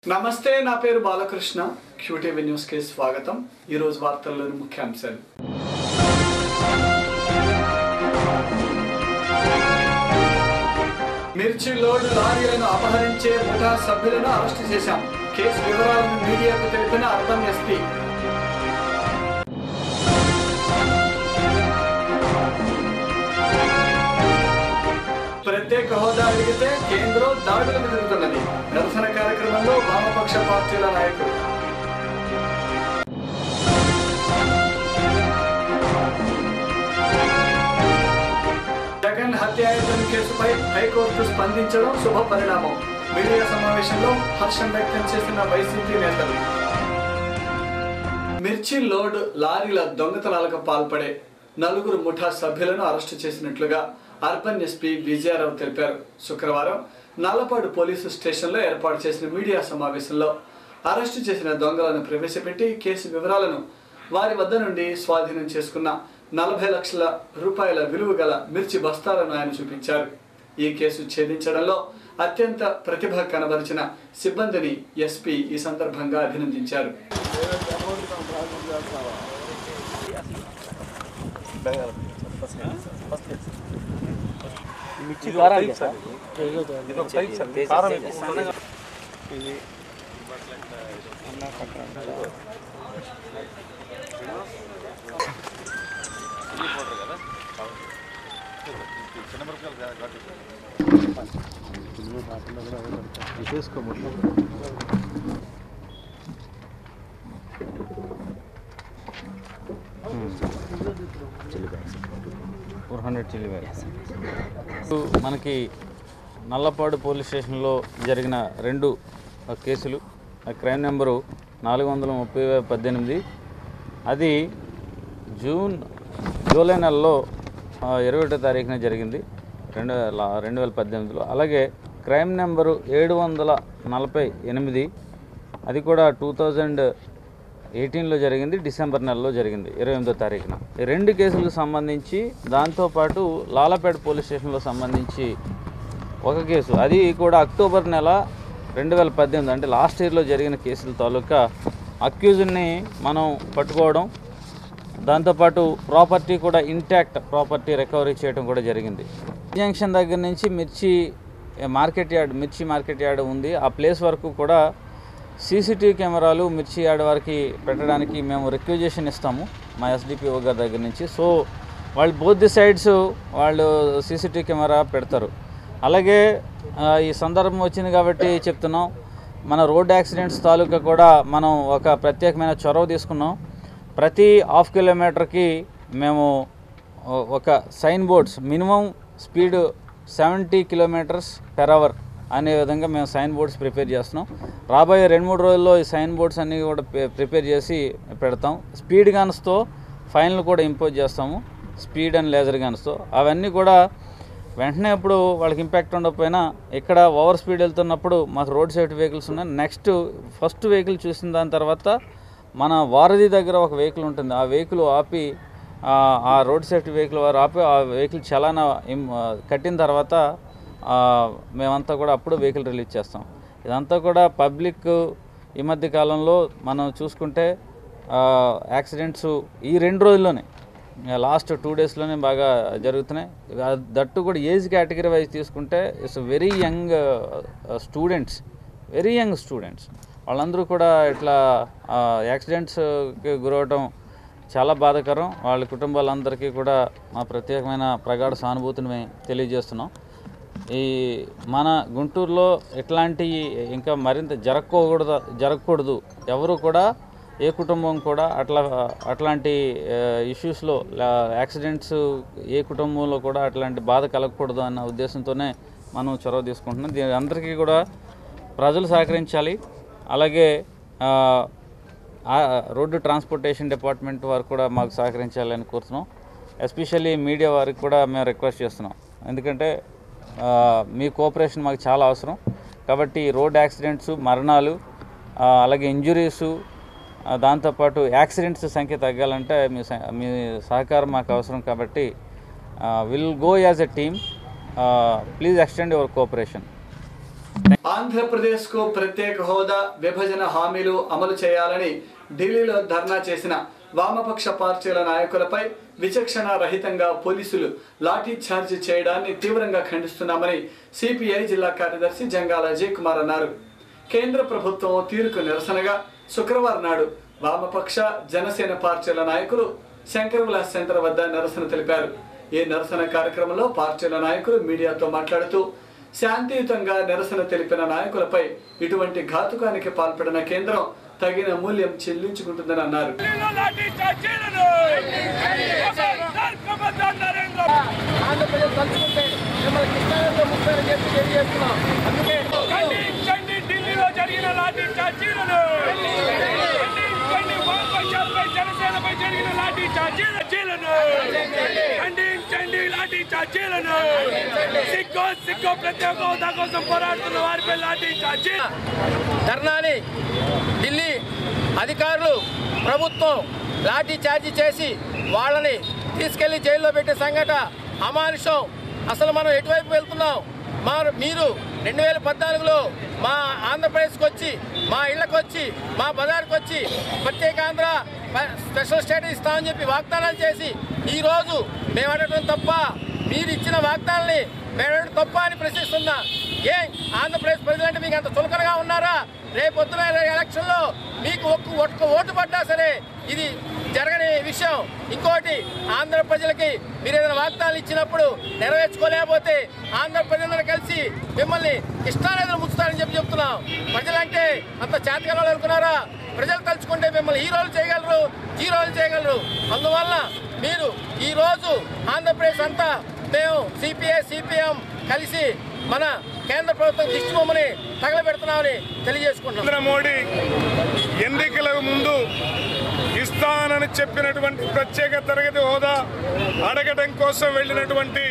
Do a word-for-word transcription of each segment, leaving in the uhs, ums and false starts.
నమస్తే, నా పేరు బాలకృష్ణ. క్యూటీవీ న్యూస్ కి స్వాగతం. ఈ రోజు వార్తల్లోని ముఖ్యాంశాలు. మిర్చి లోడ్ లారీలను అపహరించే ముఠా సభ్యులను అరెస్టు చేశాం. కేసు వివరాలను మీడియాకు తెలిపిన అర్బన్ ఎస్పీ. ప్రత్యేక హోదా అడిగితే కేంద్రం దాడులకు దిగుతున్నది. నిరసన కార్యక్రమంలో వామపక్ష పార్టీల నాయకులు. జగన్ హత్యాయత్నం కేసుపై హైకోర్టు స్పందించడం శుభ పరిణామం. మీడియా సమావేశంలో హర్షం వ్యక్తం చేసిన వైసీపీ నేతలు. మిర్చి లోడ్ లారీల దొంగతనాలకు పాల్పడే నలుగురు ముఠా సభ్యులను అరెస్టు చేసినట్లుగా అర్బన్ ఎస్పీ విజయారావు తెలిపారు. శుక్రవారం నల్లపాడు పోలీసు స్టేషన్లో ఏర్పాటు చేసిన మీడియా సమావేశంలో అరెస్టు చేసిన దొంగలను ప్రవేశపెట్టి కేసు వివరాలను, వారి వద్ద నుండి స్వాధీనం చేసుకున్న నలభై లక్షల రూపాయల విలువ గల మిర్చి బస్తాలను ఆయన చూపించారు. ఈ కేసు ఛేదించడంలో అత్యంత ప్రతిభ కనబరిచిన సిబ్బందిని ఎస్పీ ఈ సందర్భంగా అభినందించారు. మిర్చి కారం సార్, ఇది ఒక సైజ్ సార్, కారం ఎక్కువ ఇది అన్న కట్ట చిన్న మిరపకాయలు కాకుండా కూడా తీసుకో మొత్తం. Four hundred chilli bags. మనకి నల్లపాడు పోలీస్ స్టేషన్లో జరిగిన రెండు కేసులు, క్రైమ్ నెంబరు నాలుగు వందల ముప్పై పద్దెనిమిది అది జూన్ జూలై నెలలో ఇరవై ఒకటో తారీఖున జరిగింది, రెండు వేల రెండు వేల పద్దెనిమిదిలో. అలాగే క్రైమ్ నెంబరు ఏడు వందల నలభై ఎనిమిది అది కూడా టూ థౌజండ్ ఎయిటీన్లో జరిగింది, డిసెంబర్ నెలలో జరిగింది, ఇరవై ఎనిమిదో తారీఖున. ఈ రెండు కేసులకు సంబంధించి దాంతోపాటు లాలపేట పోలీస్ స్టేషన్లో సంబంధించి ఒక కేసు, అది కూడా అక్టోబర్ నెల రెండు వేల పద్దెనిమిది అంటే లాస్ట్ ఇయర్లో జరిగిన కేసుల తాలూకా అక్యూజ్ని మనం పట్టుకోవడం, దాంతోపాటు ప్రాపర్టీ కూడా ఇంటాక్ట్ ప్రాపర్టీ రికవరీ చేయడం కూడా జరిగింది. జంక్షన్ దగ్గర నుంచి మిర్చి మార్కెట్ యార్డ్ మిర్చి మార్కెట్ యార్డ్ ఉంది, ఆ ప్లేస్ వరకు కూడా సీసీటీవీ కెమెరాలు మిర్చి యార్డ్ వారికి పెట్టడానికి మేము రిక్వెజేషన్ ఇస్తాము మా ఎస్డిపిఓ గారి దగ్గర నుంచి. సో వాళ్ళు బోత్ ది సైడ్స్ వాళ్ళు సీసీటీవీ కెమెరా పెడతారు. అలాగే ఈ సందర్భం వచ్చింది కాబట్టి చెప్తున్నాం, మన రోడ్ యాక్సిడెంట్స్ తాలూకా కూడా మనం ఒక ప్రత్యేకమైన చొరవ తీసుకున్నాం. ప్రతి హాఫ్ కిలోమీటర్కి మేము ఒక sign boards, minimum speed seventy kilometers per hour అనే విధంగా మేము సైన్ బోర్డ్స్ ప్రిపేర్ చేస్తున్నాం. రాబోయే రెండు మూడు రోజుల్లో ఈ సైన్ బోర్డ్స్ అన్నీ కూడా ప్రిపేర్ చేసి పెడతాం. స్పీడ్ గన్స్తో ఫైన్లు కూడా ఇంపోజ్ చేస్తాము, స్పీడ్ అండ్ లేజర్ గన్స్తో. అవన్నీ కూడా వెంటనే ఇప్పుడు వాళ్ళకి ఇంపాక్ట్ ఉండకపోయినా ఇక్కడ ఓవర్ స్పీడ్ వెళ్తున్నప్పుడు మాకు రోడ్ సేఫ్టీ వెహికల్స్ ఉన్నాయి. నెక్స్ట్ ఫస్ట్ వెహికల్ చూసిన దాని తర్వాత మన వారధి దగ్గర ఒక వెహికల్ ఉంటుంది, ఆ వెహికల్ ఆపి ఆ రోడ్ సేఫ్టీ వెహికల్ వారు ఆపి ఆ వెహికల్ చలానా కట్టిన తర్వాత మేమంతా కూడా అప్పుడు వెహికల్ రిలీజ్ చేస్తాం. ఇదంతా కూడా పబ్లిక్ ఈ మధ్య కాలంలో మనం చూసుకుంటే యాక్సిడెంట్స్ ఈ రెండు రోజుల్లోనే లాస్ట్ టూ డేస్లోనే బాగా జరుగుతున్నాయి. దట్టు కూడా ఏజ్ కేటగిరీ వైజ్ తీసుకుంటే it's very young students very young students వాళ్ళందరూ కూడా ఇట్లా యాక్సిడెంట్స్కి గురవటం చాలా బాధాకరం. వాళ్ళ కుటుంబాలందరికీ కూడా మా ప్రత్యేకమైన ప్రగాఢ సానుభూతిని మేము తెలియజేస్తున్నాం. ఈ మన గుంటూరులో ఇట్లాంటి ఇంకా మరింత జరగకూడదు జరగకూడదు ఎవరు కూడా, ఏ కుటుంబం కూడా అట్లా అట్లాంటి ఇష్యూస్లో యాక్సిడెంట్స్ ఏ కుటుంబంలో కూడా అట్లాంటి బాధ కలగకూడదు అన్న ఉద్దేశంతోనే మనం చొరవ తీసుకుంటున్నాం. దీని అందరికీ కూడా ప్రజలు సహకరించాలి. అలాగే రోడ్డు ట్రాన్స్పోర్టేషన్ డిపార్ట్మెంట్ వారు కూడా మాకు సహకరించాలని కోరుతున్నాం. ఎస్పెషల్లీ మీడియా వారికి కూడా మేము రిక్వెస్ట్ చేస్తున్నాం, ఎందుకంటే మీ కోఆపరేషన్ మాకు చాలా అవసరం. కాబట్టి రోడ్ యాక్సిడెంట్స్, మరణాలు, అలాగే ఇంజురీసు, దాంతోపాటు యాక్సిడెంట్స్ సంఖ్య తగ్గాలంటే మీ మీ సహకారం మాకు అవసరం. కాబట్టి will go as a team, please extend your cooperation. ఆంధ్రప్రదేశ్కు ప్రత్యేక హోదా విభజన హామీలు అమలు చేయాలని ఢిల్లీలో ధర్నా చేసిన వామపక్ష పార్టీల నాయకులపై విచక్షణ రహితంగా పోలీసులు లాఠీ చార్జ్ చేయడాన్ని తీవ్రంగా ఖండిస్తున్నామని సిపిఐ జిల్లా కార్యదర్శి జంగాల అజయ్ కుమార్ అన్నారు. కేంద్ర ప్రభుత్వం తీరుకు నిరసనగా శుక్రవారం నాడు వామపక్ష జనసేన పార్టీల నాయకులు శంకర్ విలాస్ సెంటర్ వద్ద నిరసన తెలిపారు. ఈ నిరసన కార్యక్రమంలో పార్టీల నాయకులు మీడియాతో మాట్లాడుతూ శాంతియుతంగా నిరసన తెలిపిన నాయకులపై ఇటువంటి ఘాతుకానికి పాల్పడిన కేంద్రం తగిన మూల్యం చెల్లించుకుంటుందని అన్నారు. ధర్నాని ఢిల్లీ అధికారులు ప్రభుత్వం లాఠీ చార్జీ చేసి వాళ్ళని తీసుకెళ్లి జైల్లో పెట్టే సంఘటన అమానుషం. అసలు మనం ఎటువైపు వెళ్తున్నాం? మా మీరు రెండు వేల పద్నాలుగులో మా ఆంధ్రప్రదేశ్కి వచ్చి మా ఇళ్లకు వచ్చి మా బజార్కి వచ్చి ప్రత్యేకాంధ్ర స్పెషల్ స్టేటస్ ఇస్తామని చెప్పి వాగ్దానాలు చేసి ఈరోజు మేము అడగడం తప్ప, మీరు ఇచ్చిన వాగ్దానాన్ని మేము అడగడం తప్ప అని ప్రశ్నిస్తున్నా. ఏ ఆంధ్రప్రదేశ్ ప్రజలంటే మీకు అంత చులకనగా ఉన్నారా? రేపొద్దున ఎలక్షన్లో మీకు ఒక్క ఒక్క ఓటు పడ్డా సరే ఇది జరగని విషయం. ఇంకోటి, ఆంధ్ర ప్రజలకి మీరు ఏదైనా వాగ్దానాలు ఇచ్చినప్పుడు నెరవేర్చుకోలేకపోతే ఆంధ్ర ప్రజలందరూ కలిసి మిమ్మల్ని ఇష్టాలేదో ముంచుతారని చెప్పి చెప్తున్నాం. ప్రజలంటే అంత చేతకాలు అనుకున్నారా? ప్రజలు తలుచుకుంటే మిమ్మల్ని హీరోలు చేయగలరు, జీరోలు చేయగలరు. అందువల్ల మీరు ఈరోజు ఆంధ్రప్రదేశ్ అంతా మేము సిపిఐ సిపిఎం కలిసి మన కేంద్ర ప్రభుత్వం దిష్టి బొమ్మని తగలబెడుతున్నామని తెలియజేసుకుంటున్నాం. నరేంద్ర మోడీ ఎన్నికలకు ముందు ఇస్తానని చెప్పినటువంటి ప్రత్యేక తరగతి హోదా అడగడం కోసం వెళ్ళినటువంటి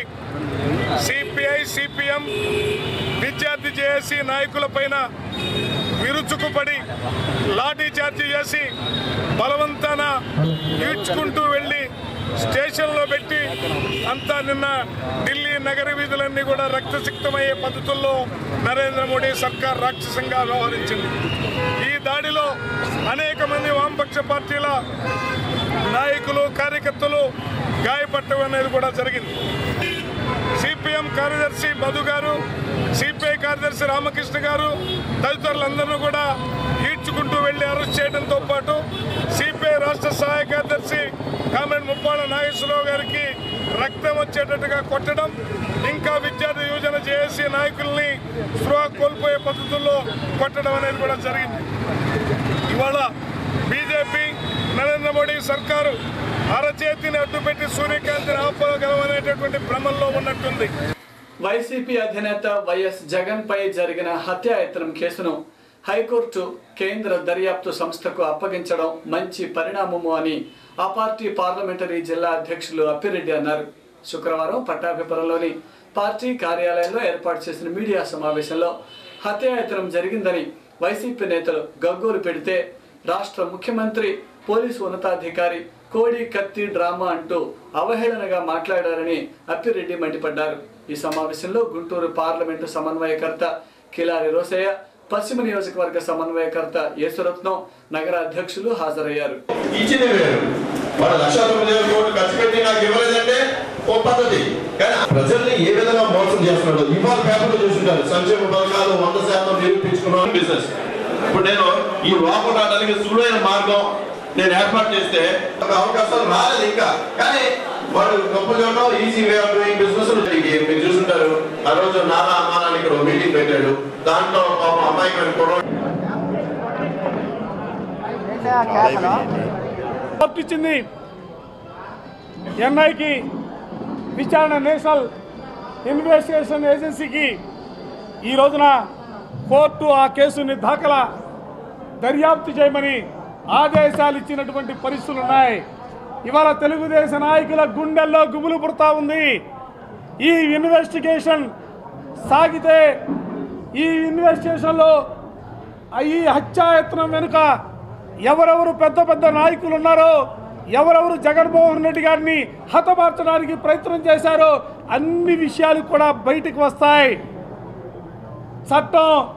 సిపిఐ సిపిఎం విద్యార్థి జేఏసీ నాయకుల పైన విరుచుకుపడి లాఠీ చార్జీ చేసి బలవంతాన ఈడ్చుకుంటూ వెళ్ళి స్టేషన్లో పెట్టి అంతా నిన్న ఢిల్లీ నగర వీధులన్నీ కూడా రక్తసిక్తమయ్యే పద్ధతుల్లో నరేంద్ర మోడీ సర్కార్ రాక్షసంగా వ్యవహరించింది. ఈ దాడిలో అనేక మంది వామపక్ష పార్టీల నాయకులు కార్యకర్తలు గాయపడటం అనేది కూడా జరిగింది. సిపిఎం కార్యదర్శి మధు గారు, సిపిఐ కార్యదర్శి రామకృష్ణ గారు తదితరులందరూ కూడా ఈడ్చుకుంటూ వెళ్లి అరెస్ట్ చేయడంతో పాటు సిపిఐ రాష్ట్ర సహాయ కార్యదర్శి కామ్రేడ్ ముప్పాళ్ళ నాగేశ్వరరావు గారికి రక్తం వచ్చేటట్టుగా కొట్టడం, ఇంకా విద్యార్థి యువజన జేఏసీ నాయకుల్ని స్పృహ కోల్పోయే పద్ధతుల్లో కొట్టడం అనేది కూడా జరిగింది. ఇవాళ బీజేపీ నరేంద్ర మోడీ సర్కారు అరచేతిని అడ్డుపెట్టి సూర్యకాంతిని ఆపగలమనేటటువంటి భ్రమంలో ఉన్నట్టుంది. వైసీపీ అధినేత వైఎస్ జగన్ పై జరిగిన హత్యాయత్నం కేసును హైకోర్టు కేంద్ర దర్యాప్తు సంస్థకు అప్పగించడం మంచి పరిణామము అని ఆ పార్టీ పార్లమెంటరీ జిల్లా అధ్యక్షులు అప్పిరెడ్డి అన్నారు. శుక్రవారం పట్టాభిపురంలోని పార్టీ కార్యాలయంలో ఏర్పాటు చేసిన మీడియా సమావేశంలో హత్యాయత్నం జరిగిందని వైసీపీ నేతలు గగ్గోలు పెడితే రాష్ట్ర ముఖ్యమంత్రి పోలీసు ఉన్నతాధికారి కోడి కత్తి డ్రామా అంటూ అవహేళనగా మాట్లాడారని అప్పిరెడ్డి మండిపడ్డారు. ఈ సమావేశంలో గుంటూరు పార్లమెంటు సమన్వయకర్త కిలారి రోసయ్య, పశ్చిమ నియోజకవర్గ సమన్వయకర్త యేసురత్నం, నగర అధ్యక్షులు హాజరయ్యారు. ప్రజల్ని ఏ విధంగా మోసం చేస్తున్నాడు ఇవాళ పేపర్లో చూస్తుంటారు. సంక్షేమ పథకాలు వంద శాతం నిరూపించుకున్నాను బిజినెస్. ఇప్పుడు నేను ఈ వాపు రావడానికి సులువైన మార్గం నేను ఏర్పాటు చేస్తే అవకాశాలు రాలేదు ఇంకా, కానీ వాడు గొప్ప చూడడం easy way of doing business. మీరు చూస్తుంటారు ఆ రోజు నానా అమ్మానాన్ని ఇక్కడ మీటింగ్ పెట్టాడు. దాంట్లో పాపం అమ్మాయి ఇచ్చింది ఎన్ఐకి విచారణ నేషనల్ ఇన్వెస్టిగేషన్ ఏజెన్సీకి ఈ రోజున కోర్టు ఆ కేసుని దాఖలా దర్యాప్తు చేయమని ఆదేశాలు ఇచ్చినటువంటి పరిస్థితులు ఉన్నాయి. ఇవాళ తెలుగుదేశం నాయకుల గుండెల్లో గుబులు పుడతా ఉంది. ఈ ఇన్వెస్టిగేషన్ సాగితే ఈ ఇన్వెస్టిగేషన్లో ఈ హత్యాయత్నం వెనుక ఎవరెవరు పెద్ద పెద్ద నాయకులు ఉన్నారో, ఎవరెవరు జగన్మోహన్ రెడ్డి గారిని హతమార్చడానికి ప్రయత్నం చేశారో అన్ని విషయాలు కూడా బయటకు వస్తాయి. చట్టం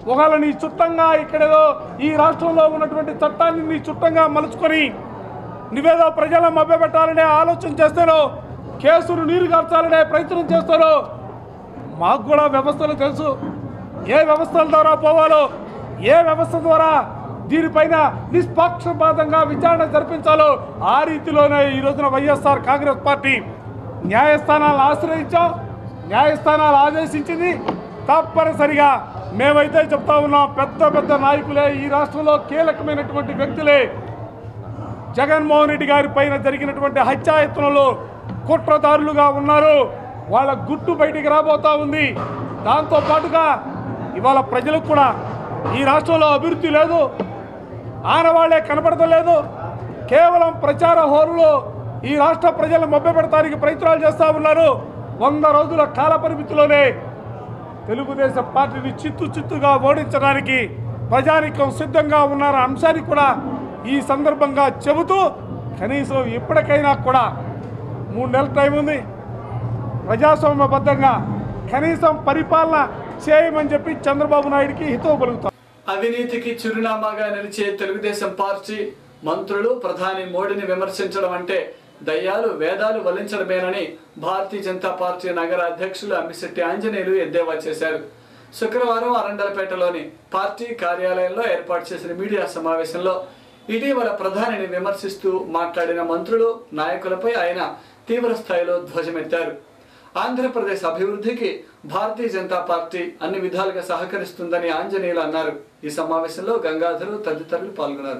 ఒకవేళ నీ చుట్టంగా ఇక్కడేదో ఈ రాష్ట్రంలో ఉన్నటువంటి చట్టాన్ని నీ చుట్టంగా మలుచుకొని నువ్వేదో ప్రజలను మభ్యపెట్టాలనే ఆలోచన చేస్తారో, కేసులు నీరు కార్చాలనే ప్రయత్నం చేస్తారో, మాకు కూడా వ్యవస్థలు తెలుసు. ఏ వ్యవస్థల ద్వారా పోవాలో, ఏ వ్యవస్థ ద్వారా దీనిపైన నిష్పక్షపాతంగా విచారణ జరిపించాలో ఆ రీతిలోనే ఈ రోజున వైఎస్ఆర్ కాంగ్రెస్ పార్టీ న్యాయస్థానాలను ఆశ్రయించాం. న్యాయస్థానాలు ఆదేశించింది. తప్పనిసరిగా మేమైతే చెప్తా ఉన్నాం, పెద్ద పెద్ద నాయకులే, ఈ రాష్ట్రంలో కీలకమైనటువంటి వ్యక్తులే జగన్మోహన్ రెడ్డి గారి పైన జరిగినటువంటి హత్యాయత్నంలో కుట్రదారులుగా ఉన్నారు. వాళ్ళ గుట్టు బయటికి రాబోతా ఉంది. దాంతోపాటుగా ఇవాళ ప్రజలకు కూడా ఈ రాష్ట్రంలో అభివృద్ధి లేదు, ఆనవాళ్లే కనపడతలేదు. కేవలం ప్రచార హోరులో ఈ రాష్ట్ర ప్రజలను మభ్యపెడతానికి ప్రయత్నాలు చేస్తూ ఉన్నారు. వంద రోజుల కాల పరిమితిలోనే తెలుగుదేశం పార్టీని చిత్తు చిత్తుగా ఓడించడానికి ప్రజానికం సిద్ధంగా ఉన్నారన్న అంశాన్ని కూడా ఈ సందర్భంగా చెబుతూ, కనీసం ఇప్పటికైనా కూడా మూడు నెలల టైం ఉంది, ప్రజాస్వామ్యబద్ధంగా కనీసం పరిపాలన చేయమని చెప్పి చంద్రబాబు నాయుడికి హితవు పలుకుతాం. అవినీతికి చిరునామాగా నిలిచే తెలుగుదేశం పార్టీ మంత్రులు ప్రధాని మోడీని విమర్శించడం అంటే దయ్యాలు వేదాలు వల్లించడమేనని భారతీయ జనతా పార్టీ నగర అధ్యక్షులు అమ్మిశెట్టి ఆంజనేయులు ఎద్దేవా చేశారు. శుక్రవారం అరండలపేటలోని పార్టీ కార్యాలయంలో ఏర్పాటు చేసిన మీడియా సమావేశంలో ఇటీవల ప్రధానిని విమర్శిస్తూ మాట్లాడిన మంత్రులు నాయకులపై ఆయన తీవ్ర స్థాయిలో ధ్వజమెత్తారు. ఆంధ్రప్రదేశ్ అభివృద్ధికి భారతీయ జనతా పార్టీ అన్ని విధాలుగా సహకరిస్తుందని ఆంజనేయులు అన్నారు. ఈ సమావేశంలో గంగాధరు తదితరులు పాల్గొన్నారు.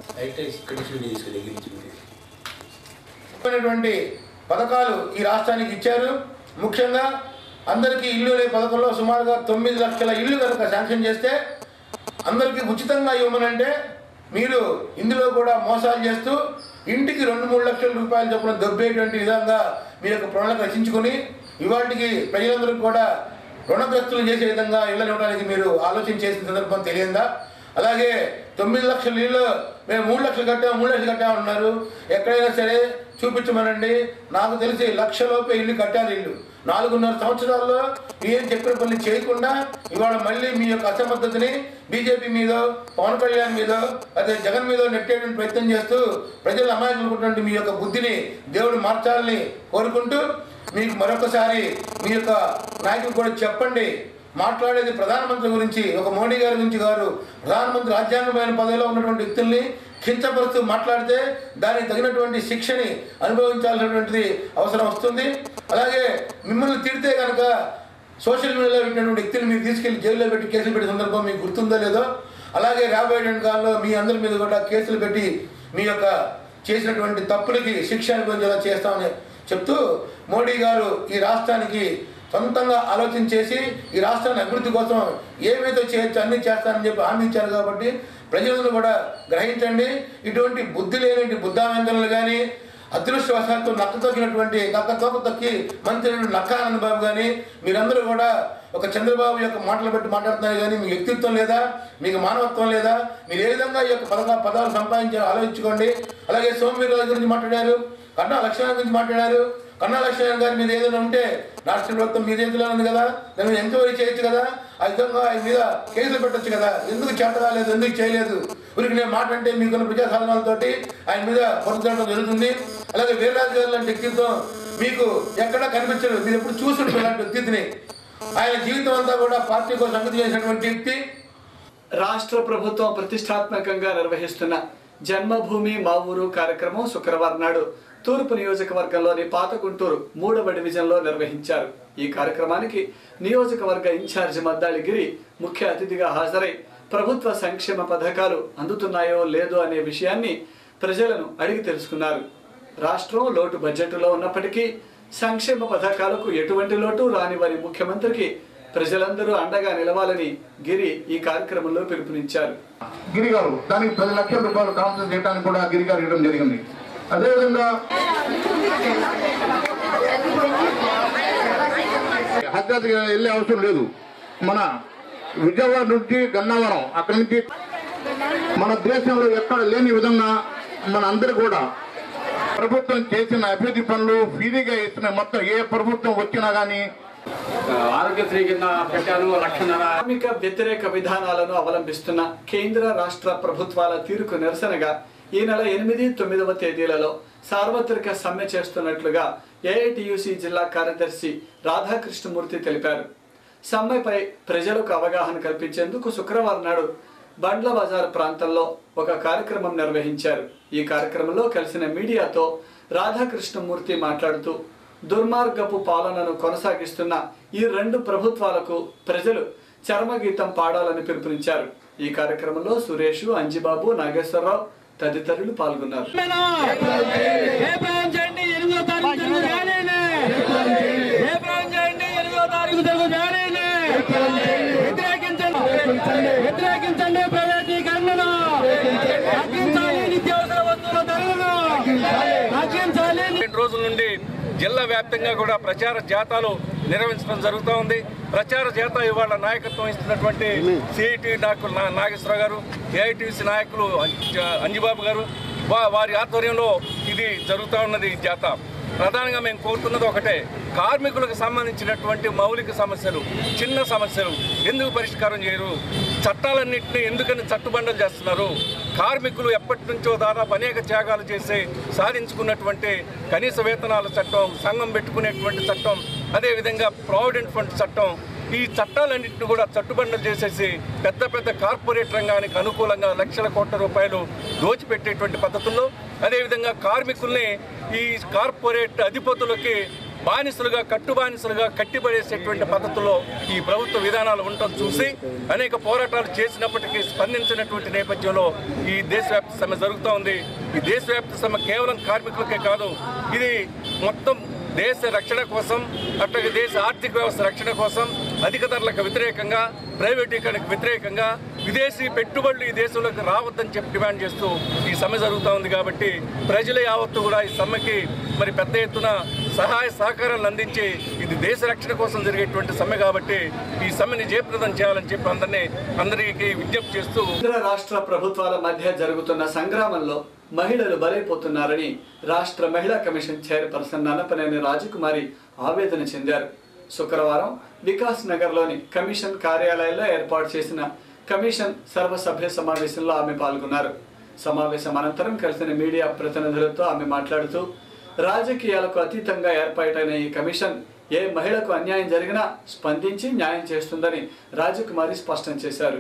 పథకాలు ఈ రాష్ట్రానికి ఇచ్చారు. ముఖ్యంగా అందరికీ ఇల్లు లే పథకంలో సుమారుగా తొమ్మిది లక్షల ఇల్లు కనుక శాంక్షన్ చేస్తే అందరికీ ఉచితంగా ఇవ్వమనంటే మీరు ఇందులో కూడా మోసాలు చేస్తూ ఇంటికి రెండు మూడు లక్షల రూపాయలు చొప్పున దొబ్బేటువంటి విధంగా మీ యొక్క ప్రణాళిక రచించుకొని ఇవాటికి ప్రజలందరికీ కూడా రుణగ్రస్తులు చేసే విధంగా ఇళ్ళని ఇవ్వడానికి మీరు ఆలోచన చేసిన సందర్భం తెలియదా? అలాగే తొమ్మిది లక్షల ఇళ్ళు మేము మూడు లక్షలు కట్టాము మూడు లక్షలు కట్టామన్నారు. ఎక్కడైనా సరే చూపించమనండి. నాకు తెలిసి లక్షలోపే ఇల్లు కట్టారు. ఇల్లు నాలుగున్నర సంవత్సరాల్లో ఏం చెప్పిన పనులు చేయకుండా ఇవాళ మళ్ళీ మీ యొక్క అసమర్థతని బీజేపీ మీద, పవన్ కళ్యాణ్ మీద, అదే జగన్ మీద నెట్టేటువంటి ప్రయత్నం చేస్తూ ప్రజలు అమాయకులుకుంటుంటే మీ యొక్క బుద్ధిని దేవుడు మార్చాలని కోరుకుంటూ మీకు మరొకసారి మీ యొక్క నాయకులు కూడా చెప్పండి. మాట్లాడేది ప్రధానమంత్రి గురించి, ఒక మోడీ గారి గురించి గారు ప్రధానమంత్రి రాజ్యాంగమైన పదవిలో ఉన్నటువంటి వ్యక్తుల్ని కించపరుస్తూ మాట్లాడితే దానికి తగినటువంటి శిక్షని అనుభవించాల్సినటువంటిది అవసరం వస్తుంది. అలాగే మిమ్మల్ని తిడితే కనుక సోషల్ మీడియాలో పెట్టినటువంటి వ్యక్తులు మీరు తీసుకెళ్లి జైల్లో పెట్టి కేసులు పెట్టే సందర్భం మీకు గుర్తుందో లేదో, అలాగే రాబోయేటువంటి కాలంలో మీ అందరి మీద కూడా కేసులు పెట్టి మీ యొక్క చేసినటువంటి తప్పులకి శిక్ష అనుభవించేలా చేస్తామని చెప్తూ మోడీ గారు ఈ రాష్ట్రానికి సొంతంగా ఆలోచన చేసి ఈ రాష్ట్రాన్ని అభివృద్ధి కోసం ఏమైతే చేయొచ్చు అన్నీ చేస్తానని చెప్పి హామీ ఇచ్చారు. కాబట్టి ప్రజలను కూడా గ్రహించండి. ఇటువంటి బుద్ధి లేని బుద్ధావేందనలు కానీ, అదృష్టవశాత్తు నక్క తొక్కినటువంటి నక్క తోక తొక్కి మంత్రి నక్కానంద బాబు కానీ మీరందరూ కూడా ఒక చంద్రబాబు యొక్క మాటలు బట్టి మాట్లాడుతున్నారు. కానీ మీ వ్యక్తిత్వం లేదా, మీకు మానవత్వం లేదా, మీరు ఏ విధంగా ఈ యొక్క పథక పదాలు సంపాదించారో ఆలోచించుకోండి. అలాగే సోమవీర్రాజు గురించి మాట్లాడారు, కన్నా లక్ష్మణ గురించి మాట్లాడారు. కన్నా లక్ష్మణ్ గారి మీద ఏదైనా ఉంటే రాష్ట్ర ప్రభుత్వం మీ చేతిలో ఉంది కదా, దాని మీద ఎంక్వైరీ చేయొచ్చు కదా, ఆ విధంగా ఆయన మీద కేసులు పెట్టచ్చు కదా. ఎందుకు చేత కాలేదు, ఎందుకు చేయలేదు? ఊరికి నేను మాట అంటే మీకున్న ప్రజా సాధనాలతోటి ఆయన మీద పొందడం జరుగుతుంది. అలాగే వీర్రాజు గారు లాంటి వ్యక్తిత్వం మీకు ఎక్కడా కనిపించదు. మీరు ఎప్పుడు చూసుంటారు ఇలాంటి వ్యక్తిని. ఆయన జీవితం అంతా కూడా పార్టీ కోసం అంకితం చేసినటువంటి వ్యక్తి. రాష్ట్ర ప్రభుత్వం ప్రతిష్టాత్మకంగా నిర్వహిస్తున్న జన్మభూమి మా ఊరు కార్యక్రమం శుక్రవారం నాడు తూర్పు నియోజకవర్గంలోని పాత గుంటూరు మూడవ డివిజన్లో నిర్వహించారు. ఈ కార్యక్రమానికి నియోజకవర్గ ఇన్ఛార్జి మద్దాలి గిరి ముఖ్య అతిథిగా హాజరై ప్రభుత్వ సంక్షేమ పథకాలు అందుతున్నాయో లేదో అనే విషయాన్ని ప్రజలను అడిగి తెలుసుకున్నారు. రాష్ట్రం లోటు బడ్జెట్లో ఉన్నప్పటికీ సంక్షేమ పథకాలకు ఎటువంటి లోటు రానివారి ముఖ్యమంత్రికి ప్రజలందరూ అండగా నిలవాలని గిరి ఈ కార్యక్రమంలో పిలుపునిచ్చారు. గిరి గారు దానికి పది లక్షల రూపాయలు కాన్సెప్ట్ చేయడానికి కూడా గిరి గారు ఇవ్వడం జరిగింది. అదేవిధంగా హైదరాబాద్ వెళ్ళే అవసరం లేదు. మన విజయవాడ నుంచి గన్నవరం, అక్కడి నుంచి మన దేశంలో ఎక్కడ లేని విధంగా మన అందరూ కూడా ప్రభుత్వం చేసిన అభివృద్ధి పనులు ఫ్రీగా ఇస్తున్న మొత్తం ఏ ప్రభుత్వం వచ్చినా కానీ ఆరోగ్యశ్రీ కింద పెట్టాను లక్షన్నర. కార్మిక వ్యతిరేక విధానాలను అవలంబిస్తున్న కేంద్ర రాష్ట్ర ప్రభుత్వాల తీరుకు నిరసనగా ఈ నెల ఎనిమిది తొమ్మిదవ తేదీలలో సార్వత్రిక సమ్మె చేస్తున్నట్లుగా ఏఐటియుసి జిల్లా కార్యదర్శి రాధాకృష్ణమూర్తి తెలిపారు. సమ్మెపై ప్రజలకు అవగాహన కల్పించేందుకు శుక్రవారం నాడు బండ్ల బజార్ ప్రాంతంలో ఒక కార్యక్రమం నిర్వహించారు. ఈ కార్యక్రమంలో కలిసిన మీడియాతో రాధాకృష్ణమూర్తి మాట్లాడుతూ దుర్మార్గపు పాలనను కొనసాగిస్తున్న ఈ రెండు ప్రభుత్వాలకు ప్రజలు చరమగీతం పాడాలని పిలుపునిచ్చారు. ఈ కార్యక్రమంలో సురేష్, అంజిబాబు, నాగేశ్వరరావు తదితరులు పాల్గొన్నారు. రెండు రోజుల నుండి జిల్లా వ్యాప్తంగా కూడా ప్రచార జాతాలు నిర్వహించడం జరుగుతూ ఉంది. ప్రచార జాతా ఇవాళ నాయకత్వం ఇస్తున్నటువంటి సిఐటి నాయకులు నాగేశ్వరరావు గారు, ఏఐటిసి నాయకులు అంజిబాబు గారు, వారి ఆధ్వర్యంలో ఇది జరుగుతూ ఉన్నది. జాతా ప్రధానంగా మేము కోరుతున్నది ఒకటే, కార్మికులకు సంబంధించినటువంటి మౌలిక సమస్యలు, చిన్న సమస్యలు ఎందుకు పరిష్కారం చేయరు? చట్టాలన్నింటినీ ఎందుకని చట్టుబండలు చేస్తున్నారు? కార్మికులు ఎప్పటి నుంచో దాదాపు అనేక త్యాగాలు చేసి సాధించుకున్నటువంటి కనీస వేతనాల చట్టం, సంఘం పెట్టుకునేటువంటి చట్టం, అదేవిధంగా ప్రావిడెంట్ ఫండ్ చట్టం, ఈ చట్టాలన్నింటినీ కూడా చట్టుబండలు చేసేసి పెద్ద పెద్ద కార్పొరేట్ రంగానికి అనుకూలంగా లక్షల కోట్ల రూపాయలు దోచిపెట్టేటువంటి పద్ధతుల్లో, అదేవిధంగా కార్మికుల్ని ఈ కార్పొరేట్ అధిపతులకి బానిసలుగా కట్టుబానిసలుగా కట్టిపడేసేటువంటి పద్ధతుల్లో ఈ ప్రభుత్వ విధానాలు ఉండటం చూసి అనేక పోరాటాలు చేసినప్పటికీ స్పందించినటువంటి నేపథ్యంలో ఈ దేశవ్యాప్త సమ్మె జరుగుతూ ఉంది. ఈ దేశవ్యాప్త సమ్మె కేవలం కార్మికులకే కాదు, ఇది మొత్తం దేశ రక్షణ కోసం, అట్లాగే దేశ ఆర్థిక వ్యవస్థ రక్షణ కోసం, అధిక ధరలకు వ్యతిరేకంగా, ప్రైవేటీకరణకు వ్యతిరేకంగా, విదేశీ పెట్టుబడులు ఈ దేశంలోకి రావద్దని చెప్పి డిమాండ్ చేస్తూ ఈ సమ్మె జరుగుతూ ఉంది. కాబట్టి ప్రజల యావత్తు కూడా ఈ సమ్మెకి మరి పెద్ద ఎత్తున సహాయ సహకారాలు అందించి, ఇది దేశ రక్షణ కోసం జరిగేటువంటి సమ్మె కాబట్టి ఈ సమ్మెని జయప్రదం చేయాలని చెప్పి అందరినీ అందరికీ విజ్ఞప్తి చేస్తూ, కేంద్ర రాష్ట్ర ప్రభుత్వాల మధ్య జరుగుతున్న సంగ్రామంలో మహిళలు బలైపోతున్నారని రాష్ట్ర మహిళా కమిషన్ చైర్పర్సన్ నన్నపనేని రాజకుమారి ఆవేదన చెందారు. శుక్రవారం వికాస్ నగర్లోని కమిషన్ కార్యాలయంలో ఏర్పాటు చేసిన కమిషన్ సర్వసభ్య సమావేశంలో ఆమె పాల్గొన్నారు. సమావేశం అనంతరం కలిసిన మీడియా ప్రతినిధులతో ఆమె మాట్లాడుతూ రాజకీయాలకు అతీతంగా ఏర్పాటైన ఈ కమిషన్ ఏ మహిళకు అన్యాయం జరిగినా స్పందించి న్యాయం చేస్తుందని రాజకుమారి స్పష్టం చేశారు.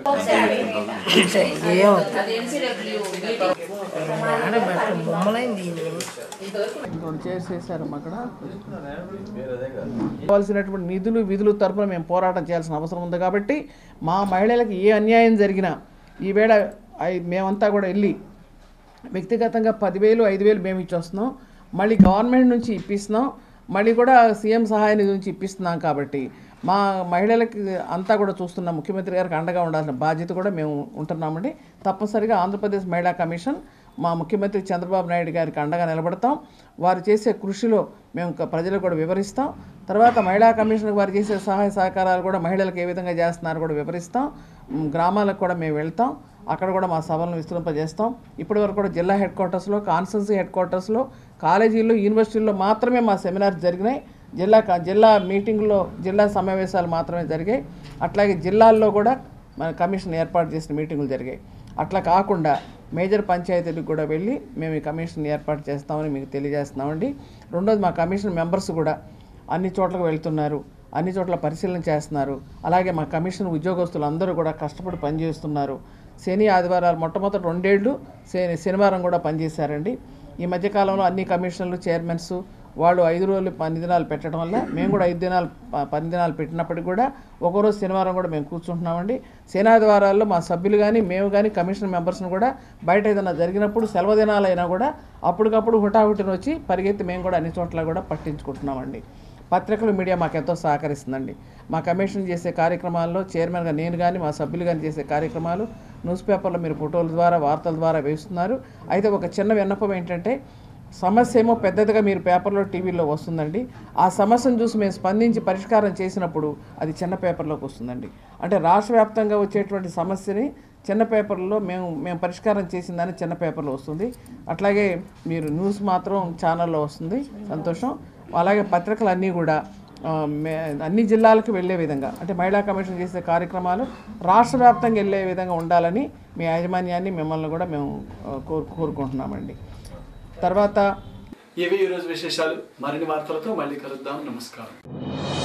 చేసేసారు అక్కడ కావాల్సినటువంటి నిధులు విధులు తరపున మేము పోరాటం చేయాల్సిన అవసరం ఉంది. కాబట్టి మా మహిళలకు ఏ అన్యాయం జరిగినా ఈవేళ మేమంతా కూడా వెళ్ళి వ్యక్తిగతంగా పదివేలు ఐదు వేలు మేము ఇచ్చొస్తున్నాం, మళ్ళీ గవర్నమెంట్ నుంచి ఇప్పిస్తున్నాం, మళ్ళీ కూడా సీఎం సహాయ నిధి నుంచి ఇప్పిస్తున్నాం. కాబట్టి మా మహిళలకి అంతా కూడా చూస్తున్నాం, ముఖ్యమంత్రి గారికి అండగా ఉండాల్సిన బాధ్యత కూడా మేము ఉంటున్నామండి. తప్పనిసరిగా ఆంధ్రప్రదేశ్ మహిళా కమిషన్ మా ముఖ్యమంత్రి చంద్రబాబు నాయుడు గారికి అండగా నిలబడతాం. వారు చేసే కృషిలో మేము ప్రజలకు కూడా వివరిస్తాం. తర్వాత మహిళా కమిషన్కి వారు చేసే సహాయ సహకారాలు కూడా మహిళలకు ఏ విధంగా చేస్తున్నారో కూడా వివరిస్తాం. గ్రామాలకు కూడా మేము వెళ్తాం, అక్కడ కూడా మా సభలను విస్తృంపజేస్తాం. ఇప్పటి వరకు కూడా జిల్లా హెడ్ క్వార్టర్స్లో, కాన్స్టిట్యున్సీ హెడ్ క్వార్టర్స్లో, కాలేజీల్లో, యూనివర్సిటీల్లో మాత్రమే మా సెమినార్స్ జరిగినాయి. జిల్లా జిల్లా మీటింగ్లో జిల్లా సమావేశాలు మాత్రమే జరిగాయి. అట్లాగే జిల్లాల్లో కూడా మన కమిషన్ ఏర్పాటు చేసిన మీటింగులు జరిగాయి. అట్లా కాకుండా మేజర్ పంచాయతీలకు కూడా వెళ్ళి మేము ఈ కమిషన్ ఏర్పాటు చేస్తామని మీకు తెలియజేస్తున్నామండి. రెండోది, మా కమిషన్ మెంబర్స్ కూడా అన్ని చోట్లకు వెళ్తున్నారు, అన్ని చోట్ల పరిశీలన చేస్తున్నారు. అలాగే మా కమిషన్ ఉద్యోగస్తులు అందరూ కూడా కష్టపడి పనిచేస్తున్నారు. శని ఆదివారాలు మొట్టమొదటి రెండేళ్లు శని శనివారం కూడా పనిచేశారండి. ఈ మధ్యకాలంలో అన్ని కమిషన్లు చైర్మన్స్ వాళ్ళు ఐదు రోజులు పని దినాలు పెట్టడం వల్ల మేము కూడా ఐదు దినాలు పని దినాలు పెట్టినప్పటికీ కూడా ఒకరోజు శనివారం కూడా మేము కూర్చుంటున్నామండి. శనాదివారాల్లో మా సభ్యులు కానీ మేము కానీ కమిషన్ మెంబర్స్ని కూడా బయట ఏదైనా జరిగినప్పుడు సెలవు దినాలు అయినా కూడా అప్పటికప్పుడు హుటాహుటిని వచ్చి పరిగెత్తి మేము కూడా అన్ని చోట్ల కూడా పట్టించుకుంటున్నామండి. పత్రికలు, మీడియా మాకు ఎంతో సహకరిస్తుందండి. మా కమిషన్ చేసే కార్యక్రమాల్లో చైర్మన్గా నేను కానీ మా సభ్యులు కానీ చేసే కార్యక్రమాలు న్యూస్ పేపర్లో మీరు ఫోటోల ద్వారా వార్తల ద్వారా వేస్తున్నారు. అయితే ఒక చిన్న విన్నపం ఏంటంటే, సమస్య ఏమో పెద్దదిగా మీరు పేపర్లో టీవీలో వస్తుందండి, ఆ సమస్యను చూసి మేము స్పందించి పరిష్కారం చేసినప్పుడు అది చిన్న పేపర్లోకి వస్తుందండి. అంటే రాష్ట్ర వ్యాప్తంగా వచ్చేటువంటి సమస్యని చిన్న పేపర్లో మేము మేము పరిష్కారం చేసిందని చిన్న పేపర్లో వస్తుంది. అట్లాగే మీరు న్యూస్ మాత్రం ఛానల్లో వస్తుంది, సంతోషం. అలాగే పత్రికలు అన్నీ కూడా అన్ని జిల్లాలకు వెళ్ళే విధంగా అంటే మహిళా కమిషన్ చేసే కార్యక్రమాలు రాష్ట్ర వ్యాప్తంగా వెళ్ళే విధంగా ఉండాలని మీ యాజమాన్యాన్ని మిమ్మల్ని కూడా మేము కోరు కోరుకుంటున్నామండి. తర్వాత ఇవి ఈరోజు విశేషాలు. మరిన్ని వార్తలతో మళ్ళీ కలుద్దాం. నమస్కారం.